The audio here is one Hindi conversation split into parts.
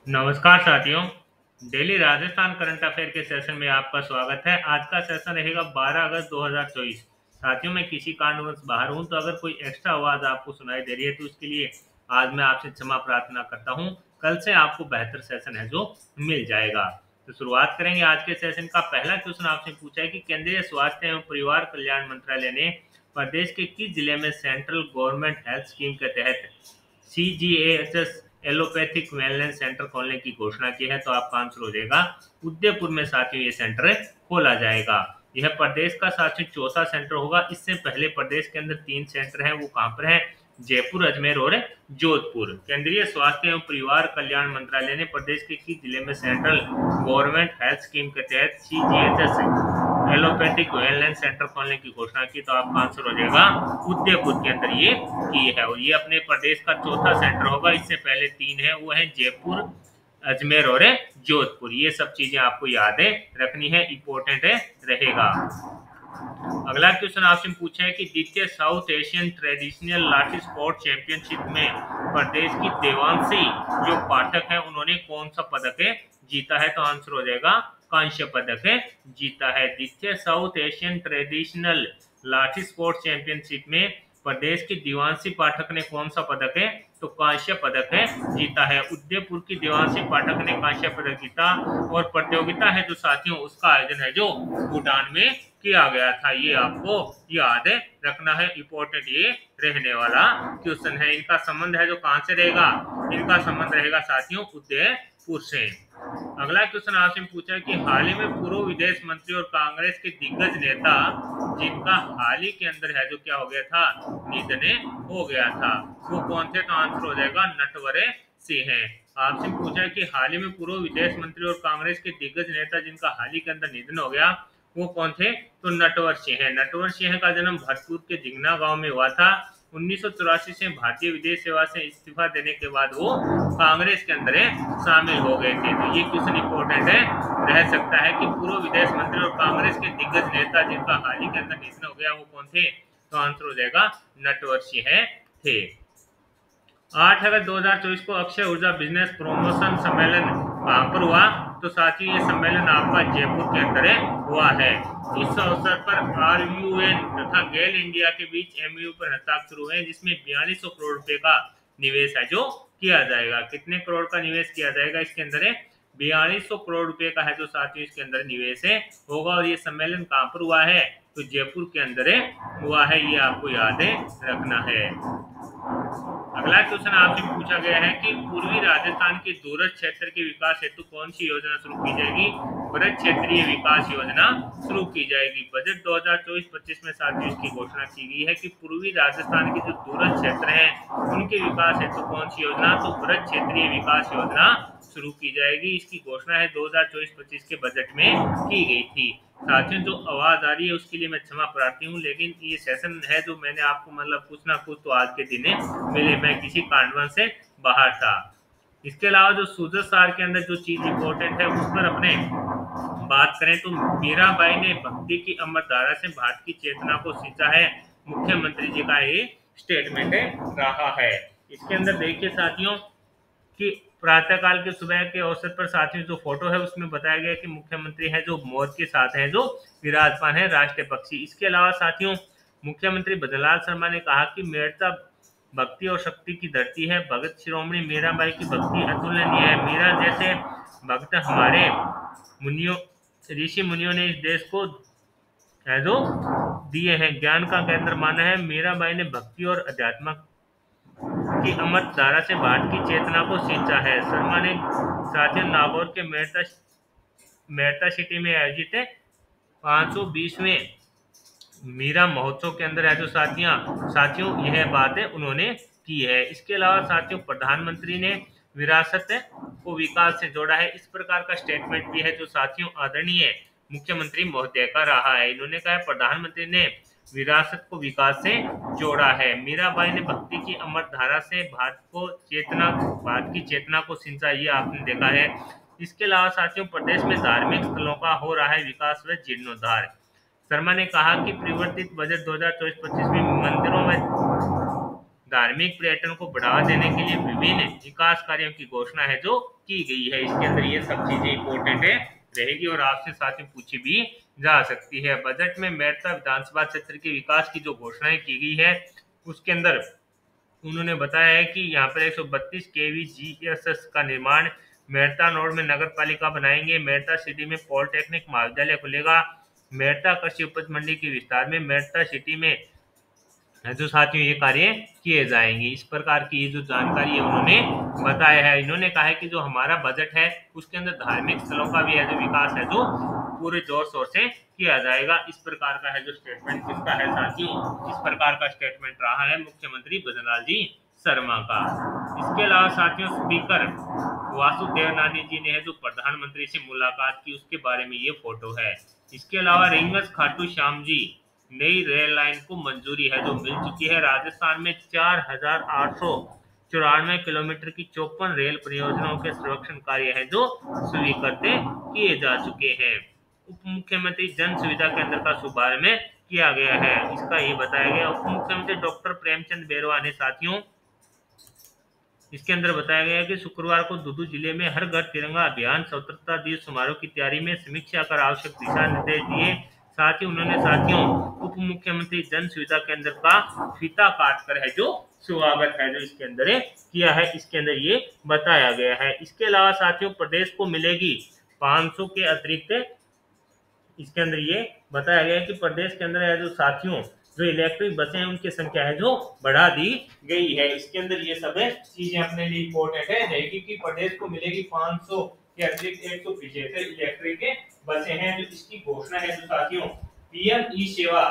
नमस्कार साथियों। डेली राजस्थान करंट अफेयर के सेशन में आपका स्वागत है। आज का सेशन रहेगा 12 अगस्त 2024। साथियों, मैं किसी कारणवश बाहर हूं, तो अगर कोई एक्स्ट्रा आवाज आपको सुनाई दे रही है तो उसके लिए आज मैं आपसे क्षमा प्रार्थना करता हूं। कल से आपको बेहतर सेशन है जो मिल जाएगा। तो शुरुआत करेंगे आज के सेशन का। पहला क्वेश्चन आपसे पूछा है कि केंद्रीय स्वास्थ्य एवं परिवार कल्याण मंत्रालय ने प्रदेश के किस जिले में सेंट्रल गवर्नमेंट हेल्थ स्कीम के तहत CGHS एलोपैथिक वेलनेस सेंटर खोलने की घोषणा की है? तो आपका आंसर हो जाएगा उदयपुर में साथियों ये सेंटर खोला जाएगा। यह प्रदेश का साथियों चौथा सेंटर होगा। इससे पहले प्रदेश के अंदर 3 सेंटर हैं, वो कहां पर हैं? जयपुर, अजमेर और जोधपुर। केंद्रीय स्वास्थ्य एवं परिवार कल्याण मंत्रालय ने प्रदेश के किस जिले में सेंट्रल गवर्नमेंट हेल्थ स्कीम के तहत CGHS एलोपैथिक वेलनेस सेंटर खोलने की घोषणा की? तो आपका आंसर हो जाएगा उदयपुर के अंदर ये की है, और ये अपने प्रदेश का चौथा सेंटर होगा। इससे पहले 3 है, वो है जयपुर, अजमेर और जोधपुर। ये सब चीजें आपको याद है रखनी है, इंपॉर्टेंट है रहेगा। अगला क्वेश्चन आपसे पूछा है कि द्वितीय South Asian traditional lathi sport championship में प्रदेश की देवांशी जो पाठक है उन्होंने कौन सा पदक जीता है? तो आंसर हो जाएगा कांस्य पदक जीता है। द्वितीय South Asian traditional lathi sport championship में प्रदेश की देवांशी पाठक ने कौन सा पदक तो कांस्य पदक जीता है। उदयपुर की देवांशी पाठक ने कांस्य पदक जीता। और प्रतियोगिता है जो साथियों उसका आयोजन है जो भूटान में किया गया था। ये आपको याद रखना है, इंपॉर्टेंट ये रहने वाला क्वेश्चन है। इनका संबंध है जो कहां से रहेगा? इनका संबंध रहेगा साथियों उदयपुर से। अगला क्वेश्चन आपसे पूछा है कि हाल ही में पूर्व विदेश मंत्री और कांग्रेस के दिग्गज नेता जिनका हाल ही के अंदर है जो क्या हो गया था, निधन हो गया था, वो कौन थे? तो आंसर हो जाएगा नटवरे सिंह है। आपसे पूछा है कि हाल ही में पूर्व विदेश मंत्री और कांग्रेस के दिग्गज नेता जिनका हाल ही के अंदर निधन हो गया वो कौन थे? तो नटवर सिंह है। नटवर सिंह का जन्म भरतपुर के जिंगना गांव में हुआ था। 1984 से भारतीय विदेश सेवा से इस्तीफा देने के बाद वो कांग्रेस के अंदर शामिल हो गए थे। तो ये क्वेश्चन इंपॉर्टेंट है रह सकता है कि पूर्व विदेश मंत्री और कांग्रेस के दिग्गज नेता जिनका हाल ही के अंदर निधन हो गया वो कौन थे? तो आंसर हो जाएगा नटवर सिंह थे। 8 अगस्त 2024 को अक्षय ऊर्जा बिजनेस प्रमोशन सम्मेलन कहां पर हुआ? तो साथियों ये सम्मेलन आपका जयपुर के अंदर हुआ है। इस अवसर पर RUN तथा गेल इंडिया के बीच MOU पर हस्ताक्षर हुए हैं, जिसमें 4200 करोड़ रुपए का निवेश है जो किया जाएगा। कितने करोड़ का निवेश किया जाएगा इसके अंदर? 4200 करोड़ रुपए का है जो साथियों इसके अंदर निवेश होगा। और ये सम्मेलन कहां पर हुआ है? तो जयपुर के अंदर हुआ है, ये आपको याद रखना है। अगला क्वेश्चन आपसे पूछा गया है कि पूर्वी राजस्थान के दूरस्थ क्षेत्र के विकास हेतु कौन सी योजना शुरू की जाएगी? बृहद क्षेत्रीय विकास योजना शुरू की जाएगी। बजट 2024-25 में साथियों इसकी घोषणा की गई है कि पूर्वी राजस्थान के जो दूरस्थ क्षेत्र हैं उनके विकास हेतु कौन सी योजना? तो बृहद क्षेत्रीय विकास योजना शुरू की जाएगी। इसकी घोषणा है 2024-25 के बजट में की गई थी। साथियों जो आवाज आ रही है उसके लिए मैं क्षमा प्रार्थी हूँ, लेकिन ये सेशन है जो मैंने आपको मतलब कुछ ना कुछ तो आज के दिन मिले, मैं किसी कारणवश से बाहर था। इसके अलावा जो सूरत सार के अंदर जो चीज इंपॉर्टेंट है उस पर अपने बात करें तो मीराबाई ने भक्ति की अमर धारा से भारत की चेतना को सींचा है, मुख्यमंत्री जी का ये स्टेटमेंट रहा है। इसके अंदर देखिए साथियों कि प्रातःकाल के सुबह के अवसर पर साथियों जो फोटो है उसमें बताया गया कि मुख्यमंत्री है जो मोर के साथ है जो विराजमान है राष्ट्रीय पक्षी। इसके अलावा साथियों मुख्यमंत्री भजनलाल शर्मा ने कहा कि मेरता भक्ति और शक्ति की धरती है। भगत शिरोमणि मीराबाई की भक्ति अतुलनीय है। मीरा जैसे भक्त हमारे मुनियों ऋषि मुनियों ने इस देश को है जो दिए हैं, ज्ञान का केंद्र माना है। मीराबाई ने भक्ति और अध्यात्म की अमृत धारा से भारत की चेतना को सींचा है। शर्मा ने साथियों नागौर के मेहता सिटी में आयोजित 520वें मीरा महोत्सव के अंदर है जो साथियों यह बात है उन्होंने की है। इसके अलावा साथियों प्रधानमंत्री ने विरासत को विकास से जोड़ा है, इस प्रकार का स्टेटमेंट भी है जो साथियों आदरणीय मुख्यमंत्री महोदय का रहा है। इन्होंने कहा प्रधानमंत्री ने विरासत को विकास से जोड़ा है। मीराबाई ने भक्ति की अमर धारा से भारत की चेतना को सिंचा, ये आपने देखा है। इसके अलावा साथियों प्रदेश में धार्मिक स्थलों का हो रहा है विकास व जीर्णोद्धार। शर्मा ने कहा कि परिवर्तित बजट 2024-25 में मंदिरों में धार्मिक पर्यटन को बढ़ावा देने के लिए विभिन्न विकास कार्यों की घोषणा है जो की गई है। इसके अंदर ये सब चीजें इंपॉर्टेंट है रहेगी और आपसे साथ में पूछी भी जा सकती है। बजट में मेड़ता विधानसभा क्षेत्र के विकास की जो घोषणाएं की गई है उसके अंदर उन्होंने बताया है कि यहाँ पर 132 केवी जीएसएस का निर्माण मेड़ता नोड में नगर पालिका बनाएंगे। मेड़ता सिटी में पॉलिटेक्निक महाविद्यालय खुलेगा। मेड़ता कृषि उपज मंडी के विस्तार में मेड़ता सिटी में जो साथियों ये कार्य किए जाएंगे। इस प्रकार की ये जो जानकारी है उन्होंने बताया है। इन्होंने कहा है कि जो हमारा बजट है उसके अंदर धार्मिक स्थलों का भी है जो विकास है जो पूरे जोर शोर से किया जाएगा। इस प्रकार का है जो स्टेटमेंट किसका है साथियों, इस प्रकार का स्टेटमेंट रहा है मुख्यमंत्री भजनलाल जी शर्मा का। इसके अलावा साथियों स्पीकर वासुदेव नानी जी ने है जो प्रधानमंत्री से मुलाकात की उसके बारे में ये फोटो है। इसके अलावा रिंगस खाटू श्याम जी नई रेल लाइन को मंजूरी है जो मिल चुकी है। राजस्थान में 4894 किलोमीटर की 54 रेल परियोजनाओं के संरक्षण कार्य है जो स्वीकृत किए जा चुके हैं। उप मुख्यमंत्री जन सुविधा केंद्र का शुभारंभ किया गया है, इसका ये बताया गया। उप मुख्यमंत्री डॉक्टर प्रेमचंद बैरवा ने साथियों इसके अंदर बताया गया कि शुक्रवार को दूदू जिले में हर घर तिरंगा अभियान स्वतंत्रता दिवस समारोह की तैयारी में समीक्षा कर आवश्यक दिशा निर्देश दिए। साथ ही उन्होंने साथियों उप मुख्यमंत्री जन सुविधा केंद्र का फीता काटकर है जो स्वागत है जो इसके अंदर किया है, इसके अंदर ये बताया गया है। इसके अलावा साथियों प्रदेश को मिलेगी 500 के अतिरिक्त, इसके अंदर ये बताया गया है कि प्रदेश के अंदर है जो साथियों जो इलेक्ट्रिक बसें हैं उनकी संख्या है जो बढ़ा दी गई है। इसके अंदर ये सब चीजें अपने लिए इम्पोर्टेंट है रहेगी कि प्रदेश को मिलेगी 500 के अतिरिक्त 175 इलेक्ट्रिक बसें हैं जो इसकी घोषणा है जो साथियों पीएम ई सेवा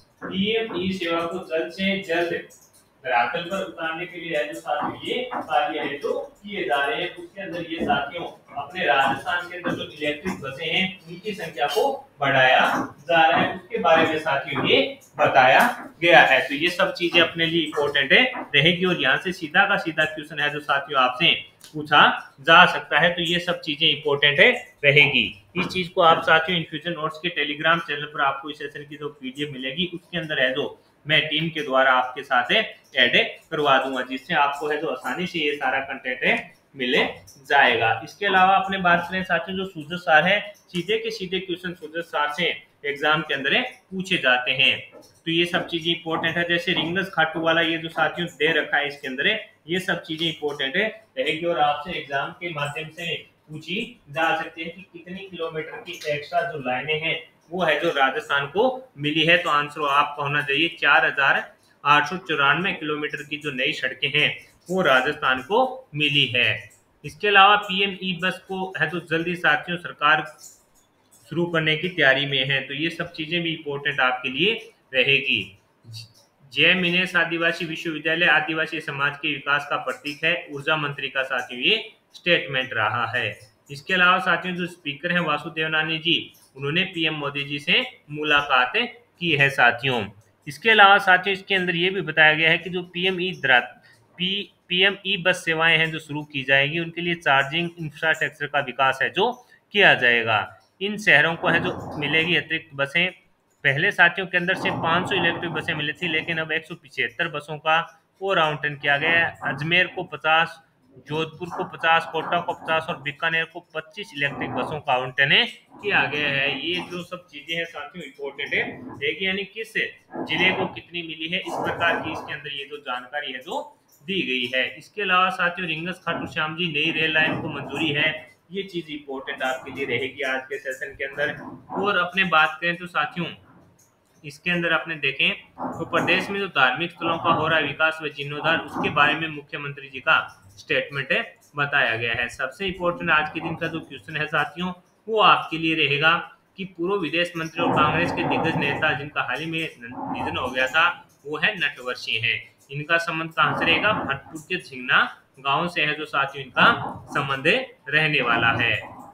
को जल्द से जल्द धरातल पर उतारने के लिए है जो साथियों ये कार्य है जो किए जा रहे हैं। उसके अंदर ये साथियों अपने राजस्थान के अंदर जो इलेक्ट्रिक बसें हैं उनकी संख्या को बढ़ाया जा रहा है, उसके बारे में साथियों ये बताया गया है। तो ये सब चीजें अपने लिए इम्पोर्टेंट है रहेगी और यहाँ से सीधा का सीधा क्वेश्चन है जो साथियों आपसे पूछा जा सकता है। तो ये सब चीजें इंपॉर्टेंट है रहेगी। इस चीज को आप साथियों इन्फ्यूजन नोट्स के टेलीग्राम चैनल पर आपको इस सेशन की जो पीडीएफ मिलेगी उसके अंदर है जो मैं टीम के द्वारा आपके साथ ऐड करवा दूंगा, जिससे आपको है जो आसानी से ये सारा कंटेंट मिले जाएगा। इसके अलावा अपने बात करें साथियों जो सूजत सार है सीधे के सीधे क्वेश्चन सूजत सार से एग्जाम के अंदर पूछे जाते हैं। तो ये सब चीजें इंपॉर्टेंट है, जैसे रिंगस खाटू वाला ये जो साथियों दे रखा है इसके अंदर ये सब चीजें इंपॉर्टेंट है रहेगी और आपसे एग्जाम के माध्यम से पूछी जा सकती है कि कितनी किलोमीटर की एक्स्ट्रा जो लाइनें हैं वो है जो राजस्थान को मिली है। तो आंसर आपका होना चाहिए 4894 किलोमीटर की जो नई सड़कें हैं वो राजस्थान को मिली है। इसके अलावा पीएम ई बस को है तो जल्दी साथियों सरकार शुरू करने की तैयारी में है। तो ये सब चीजें भी इम्पोर्टेंट आपके लिए रहेगी। जय मिनेश आदिवासी विश्वविद्यालय आदिवासी समाज के विकास का प्रतीक है, ऊर्जा मंत्री का साथियों ये स्टेटमेंट रहा है। इसके अलावा साथियों जो स्पीकर हैं वासुदेव नानी जी उन्होंने पीएम मोदी जी से मुलाकात की है साथियों। इसके अलावा साथियों इसके अंदर ये भी बताया गया है कि जो पीएम ई बस सेवाएं हैं जो शुरू की जाएगी उनके लिए चार्जिंग इंफ्रास्ट्रक्चर का विकास है जो किया जाएगा। इन शहरों को है जो मिलेगी अतिरिक्त बसें। पहले साथियों के अंदर से 500 इलेक्ट्रिक बसें मिली थी लेकिन अब 175 बसों का और आवंटन किया गया है। अजमेर को 50, जोधपुर को 50, कोटा को 50 और बीकानेर को 25 इलेक्ट्रिक बसों का आवंटन किया गया है। ये जो सब चीजें हैं साथियों इम्पोर्टेंट है देखिए यानी किस जिले को कितनी मिली है इस प्रकार की इसके अंदर ये जो जानकारी है जो दी गई है। इसके अलावा साथियों रिंगस खाटू श्याम जी नई रेल लाइन को मंजूरी है, ये चीज इंपॉर्टेंट आपके लिए रहेगी आज के सेशन के अंदर। और अपने बात करें तो साथियों इसके अंदर अपने देखें तो प्रदेश में जो धार्मिक स्थलों का हो रहा है विकास व जीर्णोद्धार उसके बारे में मुख्यमंत्री जी का स्टेटमेंट बताया गया है। सबसे इम्पोर्टेंट आज के दिन का जो क्वेश्चन है साथियों वो आपके लिए रहेगा कि पूर्व विदेश मंत्री और कांग्रेस के दिग्गज नेता जिनका हाल ही में निधन हो गया था वो है नटवर्षी हैं। इनका संबंध कहाँ से रहेगा? भटपुर के झिंगना गांव से है जो साथियों इनका संबंध रहने वाला है।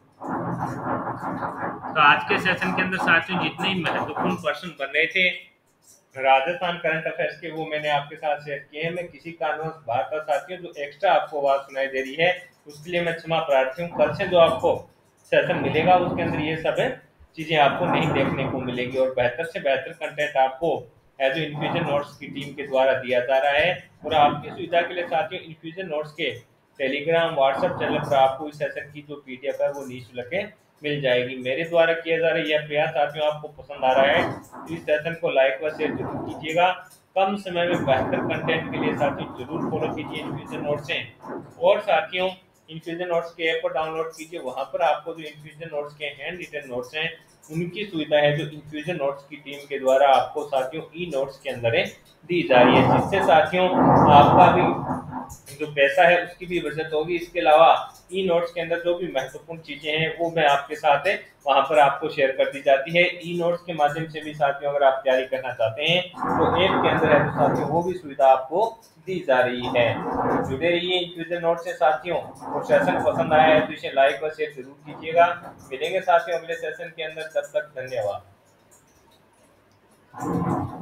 तो आज के सेशन के अंदर साथियों जितने महत्वपूर्ण प्रश्न बन रहे थे राजस्थान करंट अफेयर्स के वो मैंने आपके साथ शेयर किए हैं। मैं किसी कारणवश बात का साथियों जो एक्स्ट्रा आपको आवाज सुनाई दे रही है उसके लिए मैं क्षमा प्रार्थी हूँ। कल से जो आपको सेशन मिलेगा उसके अंदर ये सब चीजें आपको नहीं देखने को मिलेगी और बेहतर से बेहतर कंटेंट आपको एज ए इन्फ्यूजन नोट्स की टीम के द्वारा दिया जा रहा है। और आपकी सुविधा के लिए साथियों इन्फ्यूजन नोट्स के टेलीग्राम व्हाट्सएप चैनल पर आपको इस सेशन की जो पीडीएफ है वो निःशुल्क मिल जाएगी। मेरे द्वारा किया जा रहा यह प्रयास साथियों आपको पसंद आ रहा है तो इस सेशन को लाइक व शेयर जरूर कीजिएगा। कम समय में बेहतर कंटेंट के लिए साथियों जरूर फॉलो कीजिए इन्फ्यूजन नोट्स से। और साथियों इन्फ्यूजन नोट्स के ऐप को डाउनलोड कीजिए, वहां पर आपको जो इन्फ्यूजन नोट्स के हैंड रिटन नोट्स हैं उनकी सुविधा है जो इन्फ्यूजन नोट्स की टीम के द्वारा आपको साथियों ई नोट्स के अंदर दी जा रही है, जिससे साथियों आपका भी जो पैसा है उसकी भी बचत होगी। इसके अलावा ई नोट्स के अंदर जो भी महत्वपूर्ण चीजें हैं वो मैं आपके साथ वहां पर आपको शेयर कर दी जाती है। ई नोट्स के माध्यम से भी साथियों अगर आप तैयारी करना चाहते हैं तो ऐप के अंदर है तो साथियों वो भी सुविधा आपको दी जा रही है। जुड़े रहिए इन्फ्यूजन नोट्स से साथियों। और सेशन पसंद आया है तो इसे लाइक व शेयर जरूर कीजिएगा। मिलेंगे साथियों अगले सेशन के अंदर, तब तक धन्यवाद।